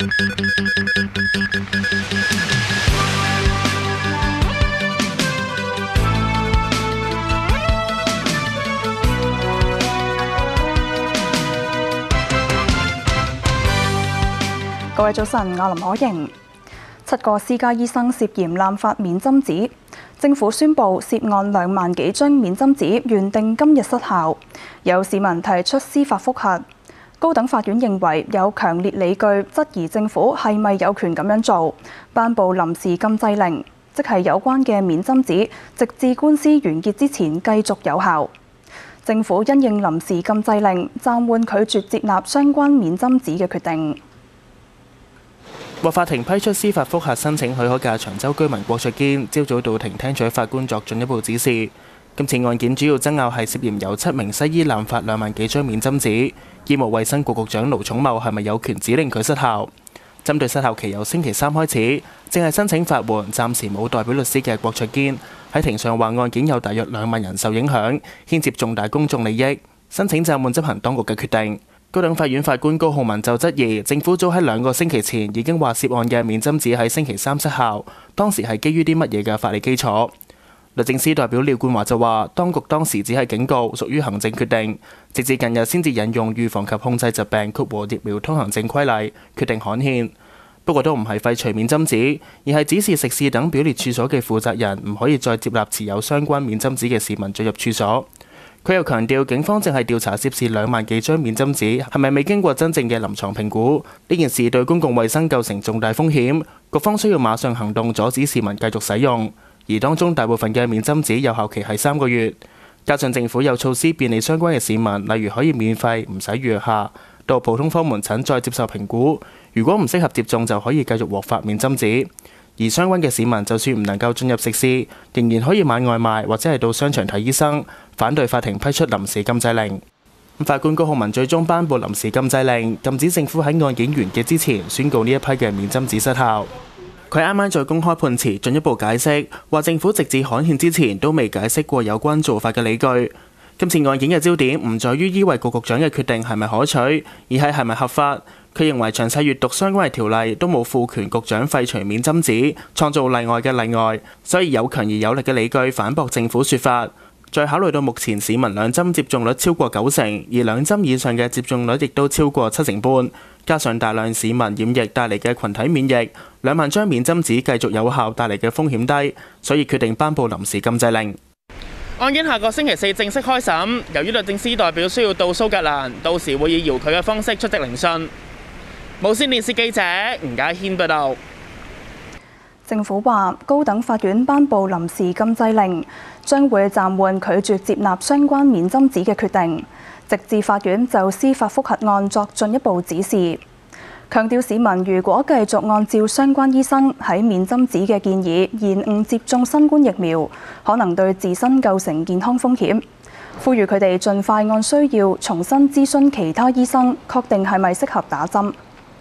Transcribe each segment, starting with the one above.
各位早晨，我林可瑩。7個私家醫生涉嫌濫發免針紙，政府宣布涉案2萬幾張免針紙原定今日失效，有市民提出司法覆核。高等法院認為有強烈理據質疑政府係咪有權咁樣做，頒布臨時禁制令，即係有關嘅免針紙直至官司完結之前繼續有效。政府因應臨時禁制令，暫緩拒絕接納相關免針紙嘅決定。 獲法庭批出司法覆核申請許可嘅長洲居民郭卓堅，朝早到庭聽取法官作進一步指示。今次案件主要爭拗係涉嫌有7名西醫濫發2萬幾張免針紙，醫務衛生局局長盧寵茂係咪有權指令佢失效？針對失效期由星期3開始，正係申請法援、暫時冇代表律師嘅郭卓堅喺庭上話案件有大約2萬人受影響，牽涉重大公眾利益，申請暫緩執行當局嘅決定。高等法院法官高浩文就質疑政府早喺2個星期前已經話涉案嘅免針紙喺星期3失效，當時係基於啲乜嘢嘅法理基礎？律政司代表廖冠華就話，當局當時只係警告，屬於行政決定，直至近日先至引用預防及控制疾病疫苗通行證規例，決定刊憲。不過都唔係廢除免針紙，而係指示食肆等表列處所嘅負責人唔可以再接納持有相關免針紙嘅市民進入處所。佢又強調，警方正係調查涉事2萬幾張免針紙係咪未經過真正嘅臨床評估，呢件事對公共衛生構成重大風險，局方需要馬上行動阻止市民繼續使用。而當中大部分嘅免針紙有效期係3個月，加上政府有措施便利相關嘅市民，例如可以免費唔使預約下到普通科門診再接受評估，如果唔適合接種就可以繼續獲發免針紙。而相關嘅市民就算唔能夠進入食肆，仍然可以買外賣或者係到商場睇醫生。反對法庭批出臨時禁制令。法官高浩文最終頒布臨時禁制令，禁止政府喺案件完結之前宣告呢一批嘅免針紙失效。佢啱啱在公開判詞進一步解釋，話政府直至刊憲之前都未解釋過有關做法嘅理據。今次案件嘅焦點唔在於醫衞局局長嘅決定係咪可取，而係咪合法。佢認為詳細閱讀相關嘅條例都冇賦權局長廢除免針紙，創造例外嘅例外，所以有強而有力嘅理據反駁政府說法。再考慮到目前市民2針接種率超過90%，而2針以上嘅接種率亦都超過7成半，加上大量市民染疫帶嚟嘅群體免疫，2萬張免針紙繼續有效帶嚟嘅風險低，所以決定頒布臨時禁制令。 案件下個星期4正式開審，由於律政司代表需要到蘇格蘭，到時會以遙距嘅方式出席聆訊。無線電視記者吳家軒報道。 政府話，高等法院頒布臨時禁制令，將會暫緩拒絕接納相關免針紙嘅決定，直至法院就司法覆核案作進一步指示。強調市民如果繼續按照相關醫生喺免針紙嘅建議延誤接種新冠疫苗，可能對自身構成健康風險。呼籲佢哋盡快按需要重新諮詢其他醫生，確定係咪適合打針。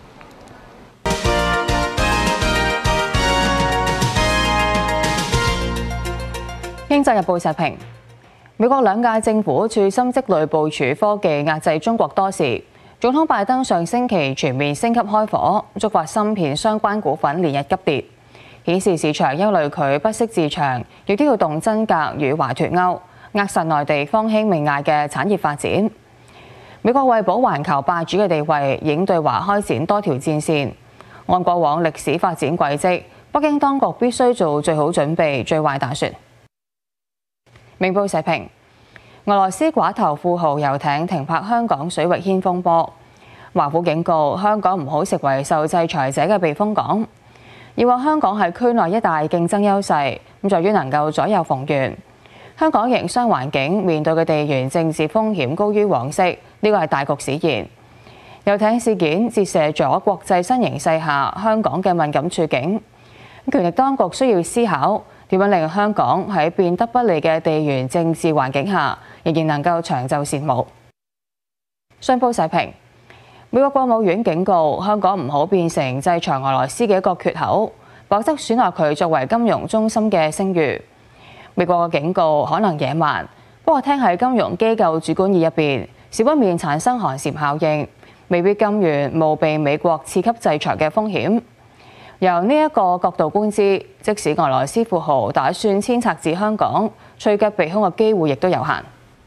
經濟日報社評：美國2屆政府處心積慮部署科技壓制中國多時，總統拜登上星期全面升級開火，觸發芯片相關股份連日急跌，顯示市場憂慮佢不惜自強，亦都要動真格與華脫鈎，扼實內地方興未艾嘅產業發展。美國為保環球霸主嘅地位，已經對華開展多條戰線。按過往歷史發展軌跡，北京當局必須做最好準備、最壞打算。明報社評：俄羅斯寡頭富豪遊艇停泊香港水域掀風波，華府警告香港唔好成為受制裁者嘅避風港。要話香港係區內一大競爭優勢，咁在於能夠左右逢源。香港營商環境面對嘅地緣政治風險高於往昔，呢個係大局使然。遊艇事件折射咗國際新形勢下香港嘅敏感處境，權力當局需要思考點樣令香港喺變得不利嘅地緣政治環境下，仍然能夠長袖善舞。商報社評：美國國務院警告香港唔好變成制裁俄羅斯嘅一個缺口，否則損害佢作為金融中心嘅聲譽。美國嘅警告可能野蠻，不過聽喺金融機構主管意入邊，少不免產生寒蟬效應。 未必甘願冒被美國次級制裁嘅風險。由呢一個角度觀之，即使俄羅斯富豪打算遷冊至香港，趨吉避凶嘅機會亦都有限。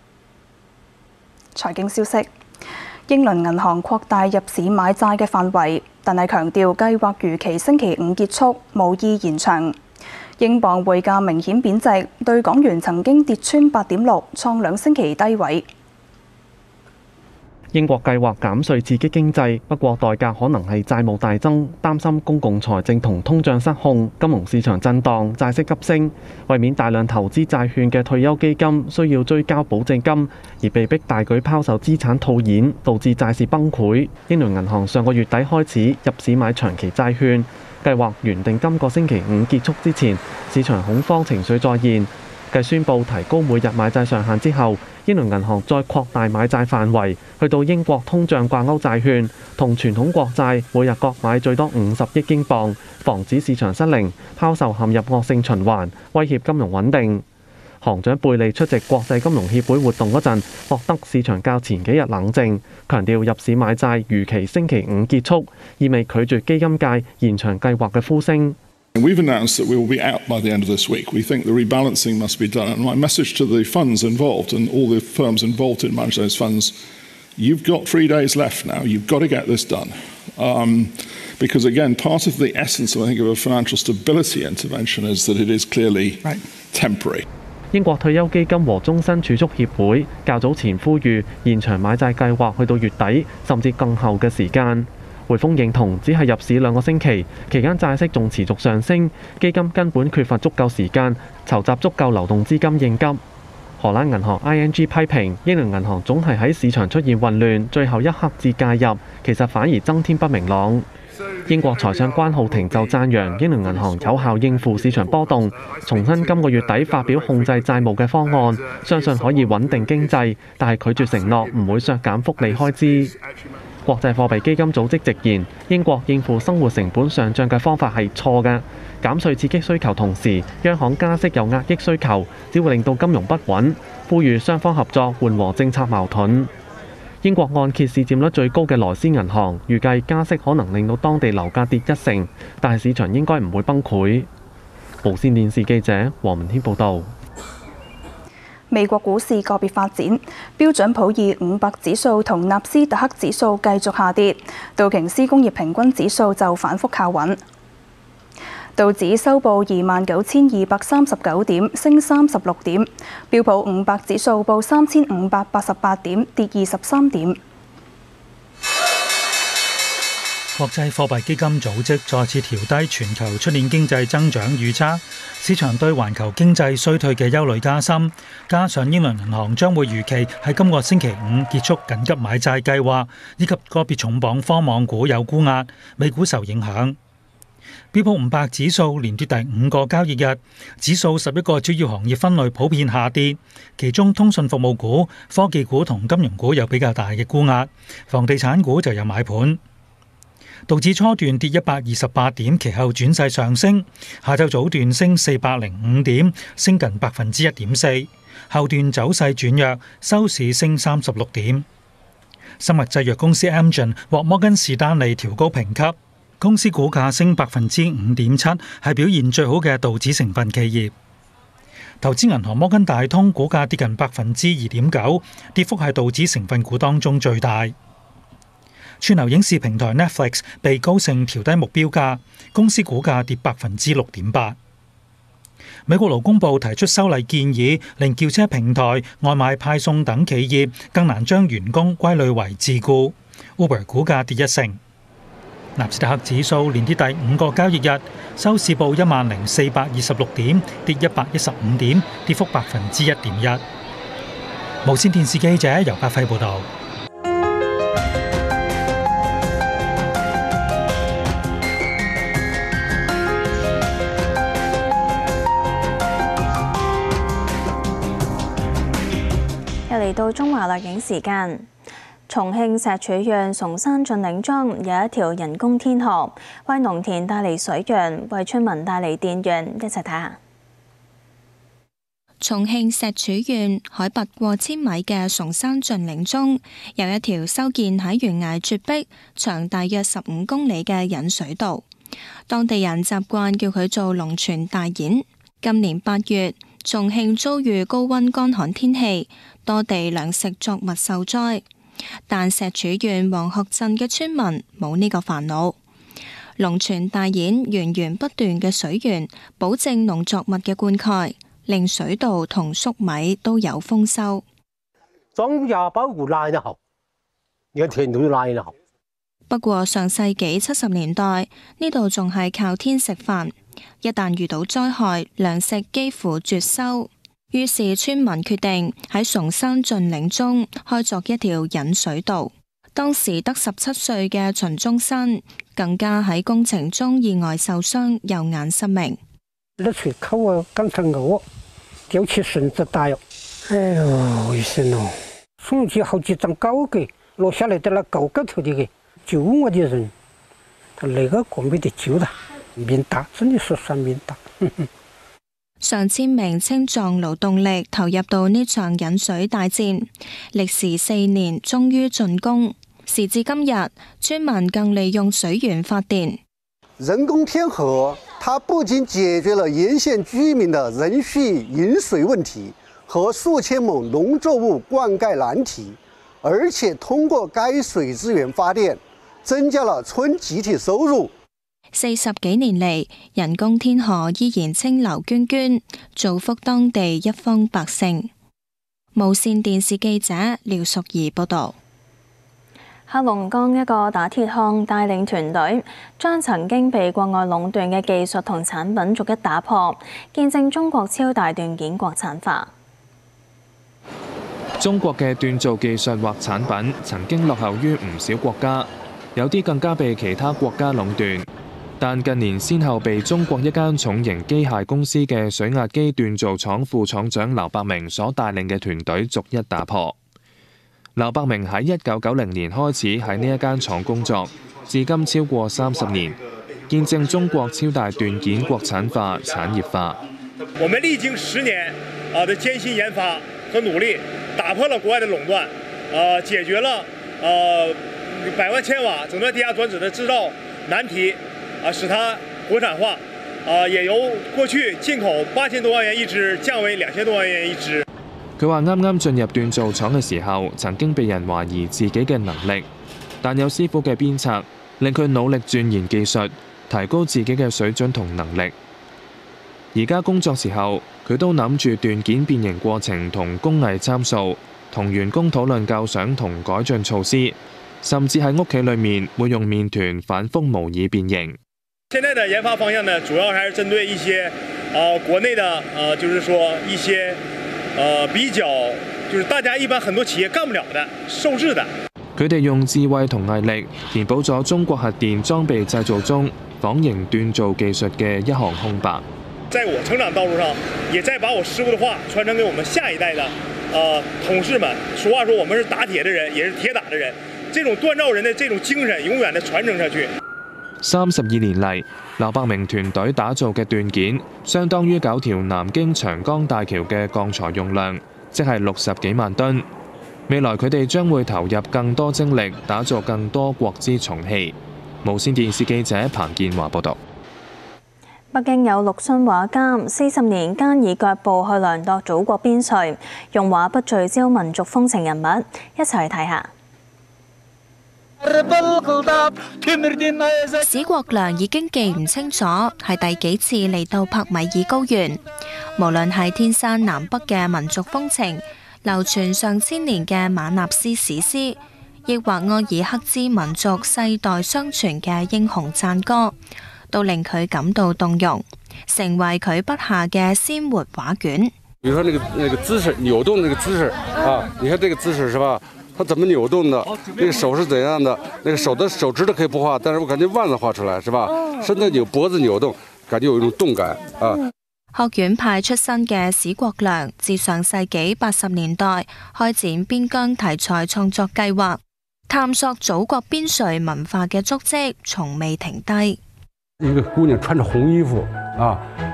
財經消息：英倫銀行擴大入市買債嘅範圍，但係強調計劃如期星期五結束，無意延長。英鎊匯價明顯貶值，對港元曾經跌穿8.6，創2星期低位。 英國計劃減稅刺激經濟，不過代價可能係債務大增，擔心公共財政同通脹失控，金融市場震盪，債息急升。為免大量投資債券嘅退休基金需要追交保證金，而被迫大舉拋售資產套現，導致債市崩潰。英倫銀行上個月底開始入市買長期債券，計劃原定今個星期五結束之前，市場恐慌情緒再現。繼宣布提高每日買債上限之後，英倫銀行再擴大買債範圍，去到英國通脹掛鈎債券同傳統國債，每日各買最多50億英鎊，防止市場失靈，拋售陷入惡性循環，威脅金融穩定。行長貝利出席國際金融協會活動嗰陣，覺得市場較前幾日冷靜，強調入市買債如期星期五結束，意味拒絕基金界延長計劃嘅呼聲。 We've announced that we will be out by the end of this week. We think the rebalancing must be done. And my message to the funds involved and all the firms involved in managing those funds, you've got 3 days left now. You've got to get this done. Because again, part of the essence, I think, of a financial stability intervention is that it is clearly temporary. 英國退休基金和終身儲蓄協會較早前呼籲延長買債計劃去到月底，甚至更後嘅時間。匯豐認同只係入市2個星期，期間債息仲持續上升，基金根本缺乏足夠時間籌集足夠流動資金應急。荷蘭銀行 ING 批評英倫銀行總係喺市場出現混亂，最後一刻至介入，其實反而增添不明朗。英國財相關浩庭就讚揚英倫銀行有效應付市場波動，重申今個月底發表控制債務嘅方案，相信可以穩定經濟，但係拒絕承諾唔會削減福利開支。國際貨幣基金組織直言，英國應付生活成本上漲嘅方法係錯嘅，減稅刺激需求同時，央行加息又壓抑需求，只會令到金融不穩，呼籲雙方合作緩和政策矛盾。英國按揭市佔率最高嘅萊斯銀行預計加息可能令到當地樓價跌1成，但係市場應該唔會崩潰。無線電視記者黃文軒報導。 美國股市個別發展，標準普爾500指數同納斯達克指數繼續下跌，道瓊斯工業平均指數就反覆靠穩。道指收報29,239點，升36點；標普500指數報3,588點，跌23點。 國際貨幣基金組織再次調低全球出年經濟增長預測，市場對環球經濟衰退嘅憂慮加深，加上英倫銀行將會如期喺今個星期五結束緊急買債計劃，以及個別重磅科網股有沽壓，美股受影響。標普500指數連跌第5個交易日，指數11個主要行業分類普遍下跌，其中通訊服務股、科技股同金融股有比較大嘅沽壓，房地產股就有買盤。道指初段跌128點，其後轉勢上升，下晝早段升405點，升近1.4%，後段走勢轉弱，收市升36點。生物製藥公司 Amgen 獲摩根士丹利調高評級，公司股價升5.7%，係表現最好嘅道指成分企業。投資銀行摩根大通股價跌近2.9%，跌幅係道指成分股當中最大。串流影視平台 Netflix 被高盛調低目標價，公司股價跌6.8%。美國勞工部提出修例建議，令叫車平台、外賣派送等企業更難將員工歸類為自僱。Uber 股價跌1成。納斯達克指數連跌第5個交易日，收市報10,426點，跌115點，跌幅1.1%。無線電視記者尤家輝報導。 嚟到中華掠影時間，重慶石柱縣崇山峻嶺莊有一條人工天河，為農田帶嚟水源，為村民帶嚟電源，一齊睇下。 重慶石柱縣海拔過千米嘅崇山峻嶺中，有一條修建喺懸崖絕壁、長大約15公里嘅引水道，當地人習慣叫佢做龍泉大堰。今年8月，重慶遭遇高溫乾旱天氣，多地糧食作物受災，但石柱縣黃鶴鎮嘅村民冇呢個煩惱。龍泉大堰源源不斷嘅水源，保證農作物嘅灌溉，令水稻同粟米都有豐收。 莊稼保護拉得好，你看田都拉得好。 不過上世紀70年代，呢度仲係靠天食飯，一旦遇到災害，糧食幾乎絕收。於是村民決定喺崇山峻嶺中開鑿一條引水道。當時得17歲嘅秦中山，更加喺工程中意外受傷，右眼失明。 啲水溝啊，剛才我掉起繩子帶哦，哎呦，危險咯！送去好幾張高嘅，落下來的那高個頭的救我的人，他那個沒得救的，命大，真的說算命大。 上千名青壯勞動力投入到呢場引水大戰，歷時4年，終於竣工。時至今日，村民更利用水源發電。 人工天河，它不僅解決了沿線居民的人需飲水問題和數千畝農作物灌溉難題，而且通過該水資源發電，增加了村集體收入。 40幾年嚟，人工天河依然清流涓涓，造福當地一方百姓。無線電視記者廖淑儀報導。 黑龍江一個打鐵礦帶領團隊，將曾經被國外壟斷嘅技術同產品逐一打破，見證中國超大鍛件國產化。 中國嘅鍛造技術或產品曾經落後於唔少國家，有啲更加被其他國家壟斷。但近年先後被中國一間重型機械公司嘅水壓機鍛造廠副廠長劉伯明所帶領嘅團隊逐一打破。劉伯明喺1990年開始喺呢一間廠工作，至今超過30年，見證中國超大鍛件國產化、產業化。 我們歷經10年的艱辛研發和努力，打破了國外的壟斷，解決了百萬千瓦整段低壓轉子的製造難題，使它國產化，也由過去進口8000多萬元一支降為2000多萬元一支。 佢話啱啱進入鍛造廠嘅時候，曾經被人懷疑自己嘅能力，但有師傅嘅鞭策，令佢努力鑽研技術，提高自己嘅水準同能力。而家工作時候，佢都諗住鍛件變形過程同工藝參數，同員工討論構想同改進措施，甚至喺屋企裏面會用麵團反覆模擬變形。 現在的研發方向呢，主要還是針對一些國內的就是說一些比較就是大家一般很多企業幹不了的受制的。 佢哋用智慧同毅力填補咗中國核電裝備製造中仿型鍛造技術嘅一行空白。 在我成長道路上，也在把我師傅的話傳承給我們下一代的同事們。俗話說，我們是打鐵的人，也是鐵打的人。這種鍛造人的這種精神，永遠的傳承下去。 32年嚟，劉伯明團隊打造嘅鍛件，相當於9條南京長江大橋嘅鋼材用量，即係60幾萬噸。未來佢哋將會投入更多精力，打造更多國之重器。無線電視記者彭建華報導。 北京有陸遜畫家40年間以腳步去量度祖國邊陲，用畫筆聚焦民族風情人物，一齊去睇下。 史國良已經記唔清楚係第幾次嚟到帕米爾高原，無論係天山南北嘅民族風情，流傳上千年嘅馬納斯史詩，抑或柯爾克孜民族世代相傳嘅英雄讚歌，都令佢感到動容，成為佢筆下嘅鮮活畫卷。 比如說那個姿勢扭動那個姿勢啊，你看這個姿勢是吧？它怎麼扭動的？那個手是怎樣的？那個手的手指頭可以不畫，但是我感覺腕子畫出來是吧？身子扭，脖子扭動，感覺有一種動感啊。 學院派出身嘅史國良，自上世紀80年代開展邊疆題材創作計劃，探索祖國邊陲文化嘅足跡，從未停低。 一個姑娘穿着紅衣服啊，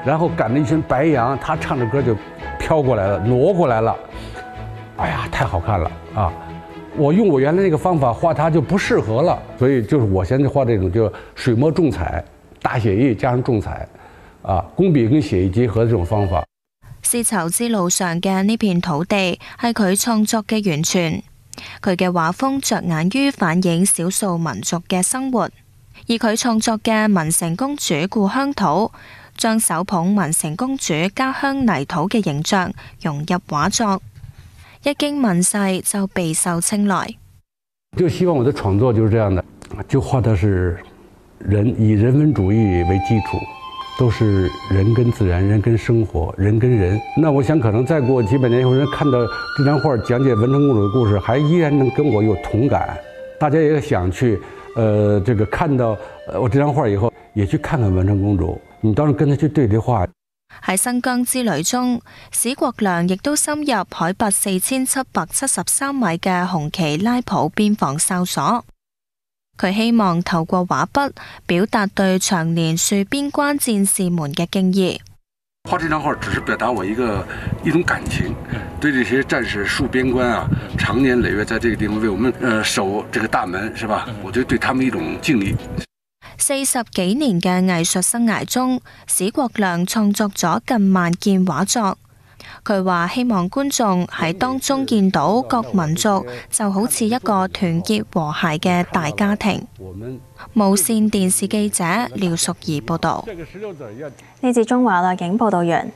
然后赶着一群白羊，他唱着歌就飘过来了，挪过来了。哎呀，太好看了啊！我用我原来那个方法画它就不適合了，所以就是我現在畫這種就水墨重彩、大寫意加上重彩，啊，工筆跟寫意結合的這種方法。 絲綢之路上嘅呢片土地係佢創作嘅源泉，佢嘅畫風着眼於反映少數民族嘅生活，而佢創作嘅文成公主故鄉土，將手捧文成公主家鄉泥土嘅形象融入畫作。一經問世就備受青睞。 就希望我的創作就是這樣的，就畫的是人，以人文主義為基礎，都是人跟自然、人跟生活、人跟人。那我想可能再過幾百年以後，人看到這張畫講解文成公主的故事，還依然能跟我有同感。大家也想去，這個看到我這張畫以後，也去看看文成公主。你當然跟他去對話。 喺新疆之旅中，史國良亦都深入海拔4773米嘅紅旗拉普邊防哨所。佢希望透過畫筆表達對長年戍邊關戰士們嘅敬意。 畫這張畫只是表達我一種感情，對這些戰士戍邊關啊，長年累月在這個地方為我們守這個大門，是吧？我覺得對他們一種敬意。 40幾年嘅藝術生涯中，史國良創作咗近萬件畫作。佢話希望觀眾喺當中見到各民族就好似一個團結和諧嘅大家庭。無線電視記者廖淑儀報導。 呢節中華內景報導完。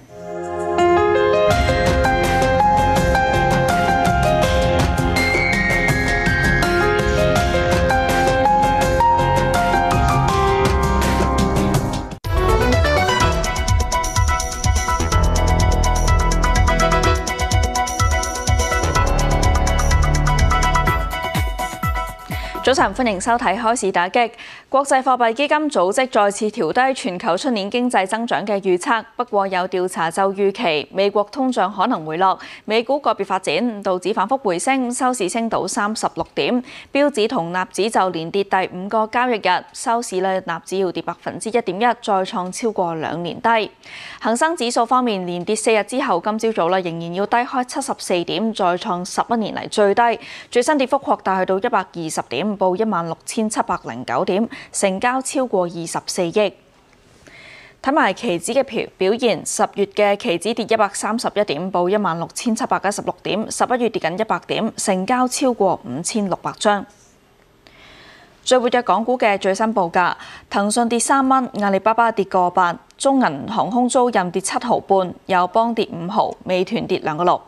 早晨，歡迎收睇開市打擊。國際貨幣基金組織再次調低全球出年經濟增長嘅預測，不過有調查就預期美國通脹可能回落。美股個別發展，道指反覆回升，收市升到36點；標指同納指就連跌第5個交易日，收市咧納指要跌1.1%，再創超過2年低。恒生指數方面，連跌4日之後，今朝早咧仍然要低開74點，再創11年嚟最低，最新跌幅擴大去到120點。報16,709點，成交超過24億。睇埋期指嘅表現，10月嘅期指跌131點，報16,716點；11月跌緊100點，成交超過5,600張。最活躍港股嘅最新報價，騰訊跌3蚊，阿里巴巴跌個8，中銀航空租賃跌7毫半，友邦跌5毫，美團跌2個6。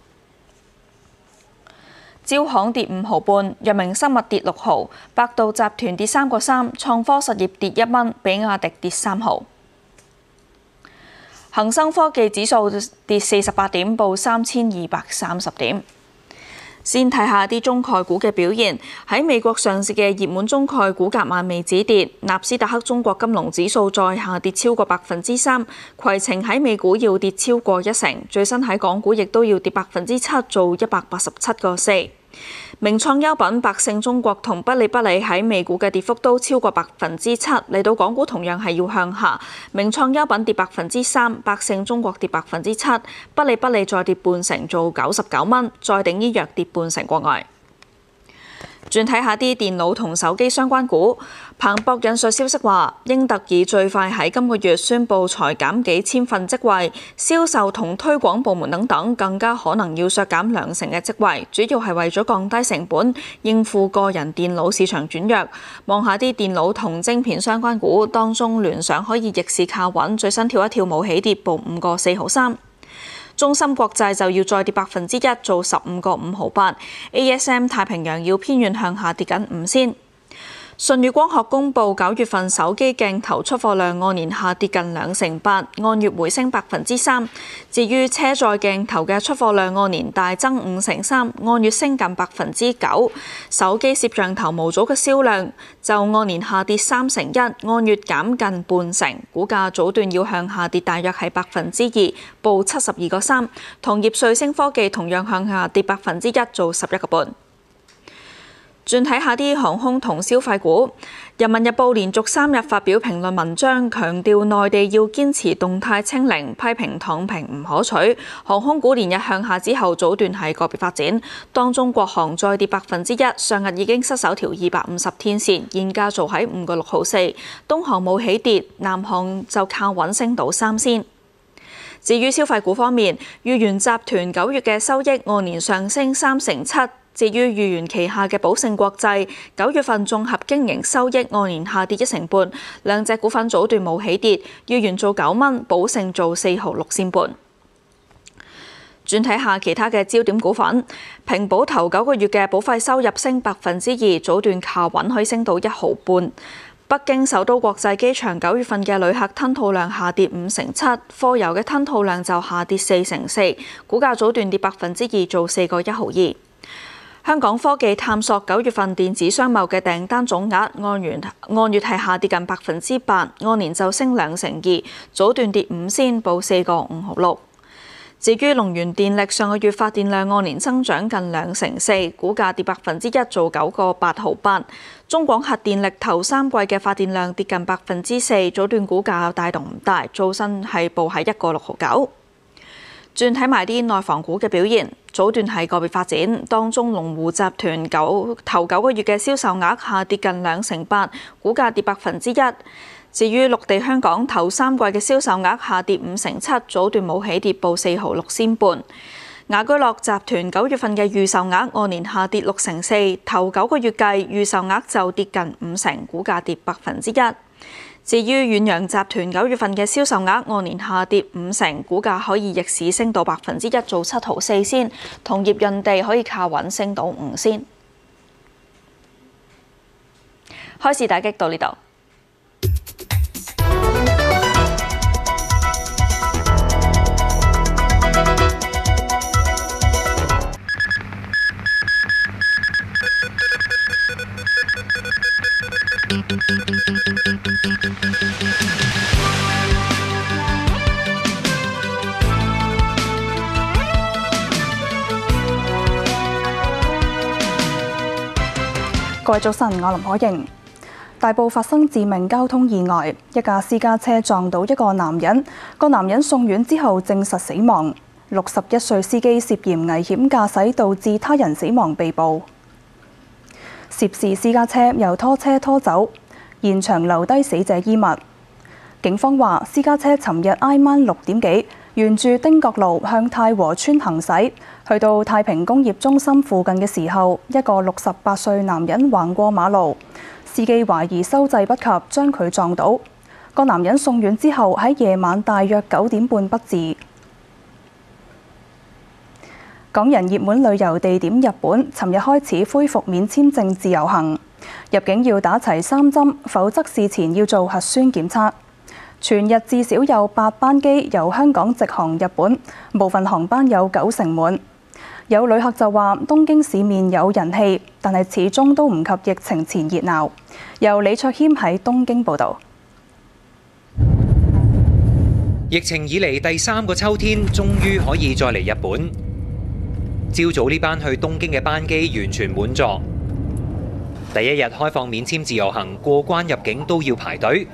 招行跌5毫半，藥明生物跌6毫，百度集團跌3個3，創科實業跌1蚊，比亞迪跌3毫。恒生科技指數跌48點，報3,230點。先睇下啲中概股嘅表現，喺美國上市嘅熱門中概股夾萬未止跌，納斯達克中國金龍指數再下跌超過3%，攜程喺美股要跌超過1成，最新喺港股亦都要跌7%，做187個4。名創優品、百勝中國同不理喺美股嘅跌幅都超過7%，嚟到港股同樣係要向下。名創優品跌3%，百勝中國跌7%，不理再跌半成，做99蚊。再鼎醫藥跌半成國外。轉睇下啲電腦同手機相關股，彭博引述消息話，英特爾最快喺今個月宣布裁減幾千份職位，銷售同推廣部門等更加可能要削減2成嘅職位，主要係為咗降低成本，應付個人電腦市場轉弱。望下啲電腦同晶片相關股，當中聯想可以逆市靠穩，最新跳一跳冇起跌，報5個4毫3。中芯國際就要再跌1%，做15個5毫8。ASM 太平洋要偏軟向下跌緊5仙。舜宇光學公布9月份手機鏡頭出貨量按年下跌近2%8，按月回升3%。至於車載鏡頭嘅出貨量按年大增5%3，按月升近9%。手機攝像頭模組嘅銷量就按年下跌3%1，按月減近半成。股價早段要向下跌大約係2%，報72個3。同業瑞聲科技同樣向下跌1%，做11個半。 轉睇下啲航空同消費股。人民日報連續3日發表評論文章，強調內地要堅持動態清零，批評躺平唔可取。航空股連日向下之後，早段係個別發展，當中國航再跌1%，上日已經失守條250天線，現價做喺5個6毫4。東航冇起跌，南航就靠穩升到3仙。至於消費股方面，裕元集團9月嘅收益按年上升3.7%。至於裕元旗下嘅寶盛國際9月份綜合經營收益按年下跌1.5%，兩隻股份早段冇起跌，裕元做9蚊，寶盛做4毫6仙半。轉睇下其他嘅焦點股份，平保頭9個月嘅保費收入升2%，早段靠穩可以升到1毫半。北京首都國際機場9月份嘅旅客吞吐量下跌5.7%，貨郵嘅吞吐量就下跌4.4%，股價早段跌2%，做4個1毫2。香港科技探索9月份電子商貿嘅訂單總額按月係下跌近8%，按年就升2.2%，早段跌5仙，報4個5毫6。至於龍源電力上個月發電量按年增長近2.4%，股價跌1%，做9個8毫8。中廣核電力頭3季嘅發電量跌近4%，早段股價帶動唔大，做新係報喺1個6毫9。轉睇埋啲內房股嘅表現，早段係個別發展，當中龍湖集團頭9個月嘅銷售額下跌近2.8%，股價跌1%。至於綠地香港頭3季嘅銷售額下跌5.7%，早段冇起跌，報4毫6仙半。雅居樂集團9月份嘅預售額按年下跌6.4%，頭9個月計預售額就跌近50%，股價跌1%。至於遠洋集團9月份嘅銷售額按年下跌50%，股價可以逆市升到1%，做7毫4仙。同業潤地可以靠穩升到5仙。開市大擊到呢度。 各位早晨，我林可瑩。大埔發生致命交通意外，一架私家車撞到一個男人，個男人送院之後證實死亡。61歲司機涉嫌危險駕駛導致他人死亡被捕。涉事私家車由拖車拖走，現場留低死者衣物。警方話，私家車尋日挨晚6點幾，沿住汀角路向太和村行駛，去到太平工業中心附近嘅時候，一個68歲男人橫過馬路，司機懷疑收掣不及，將佢撞倒。個男人送院之後喺夜晚大約9點半不治。港人熱門旅遊地點日本，尋日開始恢復免簽證自由行，入境要打齊3針，否則事前要做核酸檢測。全日至少有8班機由香港直航日本，部分航班有90%滿。有旅客就話東京市面有人氣，但係始終都唔及疫情前熱鬧。由李卓謙喺東京報導。 疫情以嚟第3個秋天，終於可以再嚟日本。朝早呢班去東京嘅班機完全滿座。第1日開放免簽自由行，過關入境都要排隊。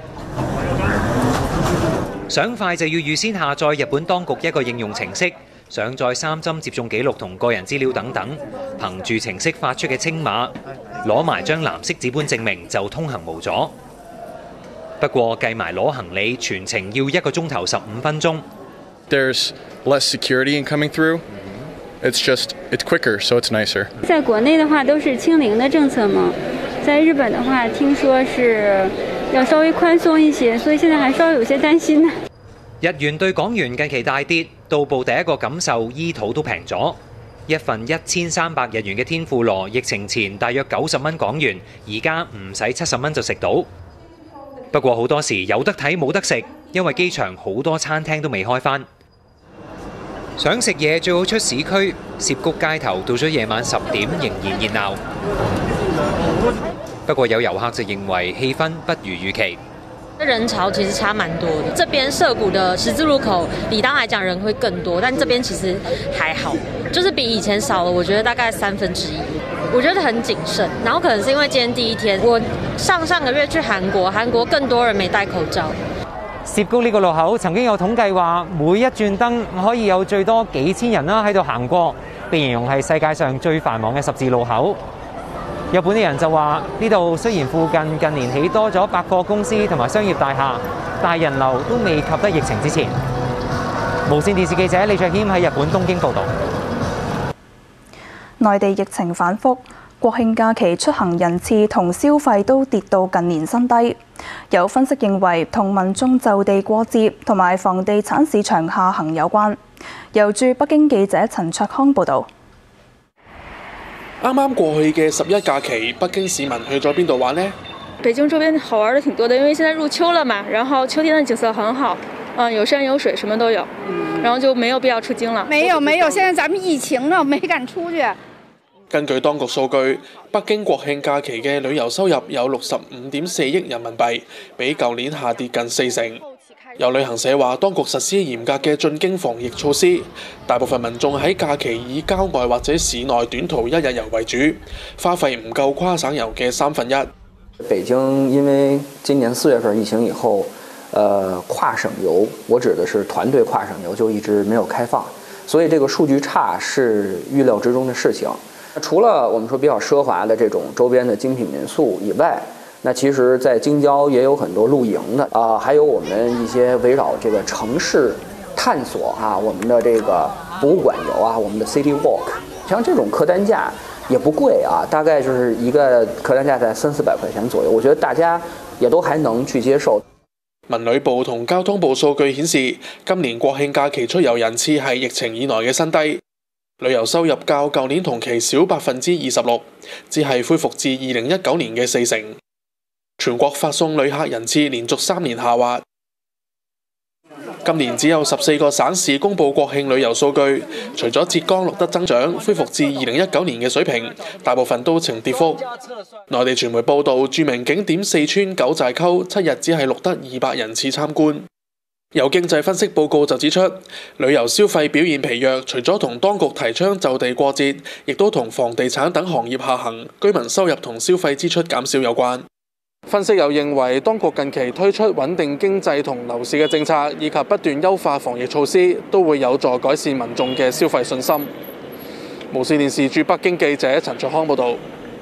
想快就要預先下載日本當局一個應用程式，上載3針接種記錄同個人資料等等，憑住程式發出嘅青碼，攞埋張藍色紙本證明就通行無阻。不過計埋攞行李，全程要1個鐘頭15分鐘。 There's less security in coming through. It's quicker, so it's nicer. 在國內的話都是清零的政策嘛，在日本的話聽說是要稍微寬鬆一些，所以現在還稍微有些擔心呢。 日元對港元近期大跌，到埗第一個感受醫土都平咗。一份1300日元嘅天婦羅，疫情前大約90蚊港元，而家唔使70蚊就食到。不過好多時有得睇冇得食，因為機場好多餐廳都未開返。想食嘢最好出市區，涉谷街頭到咗夜晚10點仍然熱鬧。不過有遊客就認為氣氛不如預期。 人潮其實差蠻多的，這邊澀谷的十字路口理當來講人會更多，但這邊其實還好，就是比以前少了，我覺得大概1/3。 我覺得很謹慎。然後可能是因為今天第一天，我上個月去韓國，韓國更多人沒戴口罩。 涉谷呢個路口曾經有統計話，每一轉燈可以有最多幾千人啦喺度行過，被形容係世界上最繁忙嘅十字路口。有本地人就話：呢度雖然附近近年起多咗百貨公司同埋商業大廈，但係人流都未及得疫情之前。無線電視記者李卓謙喺日本東京報導。 內地疫情反覆，國慶假期出行人次同消費都跌到近年新低。有分析認為，同民眾就地過節同埋房地產市場下行有關。由駐北京記者陳卓康報導。 啱啱過去嘅11假期，北京市民去咗邊度玩呢？ 北京周邊好玩的挺多的，因為現在入秋了嘛，然後秋天的景色很好，有山有水，什麼都有，然後就沒有必要出京了。 沒有，現在咱們疫情呢，沒敢出去。 根據當局數據，北京國慶假期嘅旅遊收入有65.4億人民幣，比舊年下跌近40%。有旅行社話，當局實施嚴格嘅進京防疫措施，大部分民眾喺假期以郊外或者市內短途一日遊為主，花費唔夠跨省遊嘅1/3。 北京因為今年4月份疫情以後，跨省遊，我指的是團隊跨省遊就一直沒有開放，所以這個數據差是預料之中的事情。除了我們說比較奢華的這種周邊的精品民宿以外，那其實在京郊也有很多露營的還有我們一些圍繞這個城市探索我們的這個博物館遊我們的 City Walk， 像這種客單價也不貴大概就是一個客單價在300-400塊錢左右，我覺得大家也都還能去接受。 文旅部同交通部數據顯示，今年國慶假期出遊人次係疫情以來嘅新低，旅遊收入較舊年同期少26%，只係恢復至2019年嘅40%。全國發送旅客人次連續3年下滑，今年只有14個省市公布國慶旅遊數據，除咗浙江錄得增長，恢復至2019年嘅水平，大部分都呈跌幅。內地傳媒報道，著名景點四川九寨溝7日只係錄得200人次參觀。有經濟分析報告就指出，旅遊消費表現疲弱，除咗同當局提倡就地過節，亦都同房地產等行業下行、居民收入同消費支出減少有關。分析又認為，當局近期推出穩定經濟同樓市嘅政策，以及不斷優化防疫措施，都會有助改善民眾嘅消費信心。無線電視駐北京記者陳卓康報導。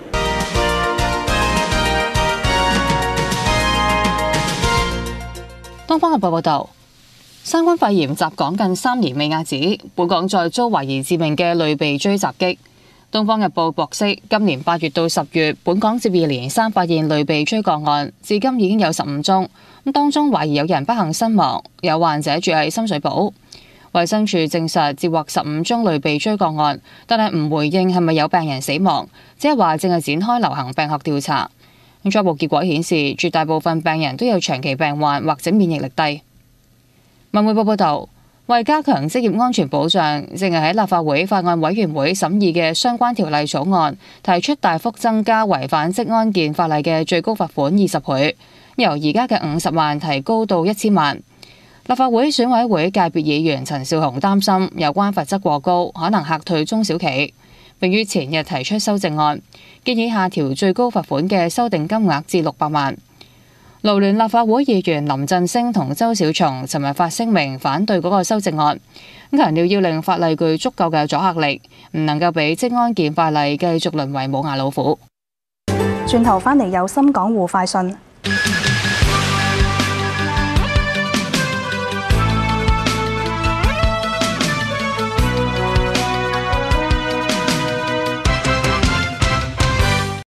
東方日報報導，新冠肺炎襲港近3年未遏止，本港再遭懷疑致命嘅類鼻疽襲擊。《東方日報》獲悉，今年8月到10月，本港接二連三發現類鼻疽個案，至今已經有15宗。當中懷疑有人不幸身亡，有患者住喺深水埗。衛生署證實接獲15宗類鼻疽個案，但係唔回應係咪有病人死亡，只係話正係展開流行病學調查。初步結果顯示，絕大部分病人都有長期病患或者免疫力低。文匯報報導，為加強職業安全保障，正係喺立法會法案委員會審議嘅相關條例草案，提出大幅增加違反職安健法例嘅最高罰款20倍，由而家嘅50萬提高到1000萬。立法會選委會界別議員陳紹雄擔心有關罰則過高，可能嚇退中小企，並於前日提出修正案，建議下調最高罰款嘅修訂金額至600萬。勞聯立法會議員林振昇同周小松尋日發聲明反對嗰個修正案，強調要令法例具足夠嘅阻嚇力，唔能夠俾職安健法例繼續淪為冇牙老虎。 轉頭返嚟有心港護快訊。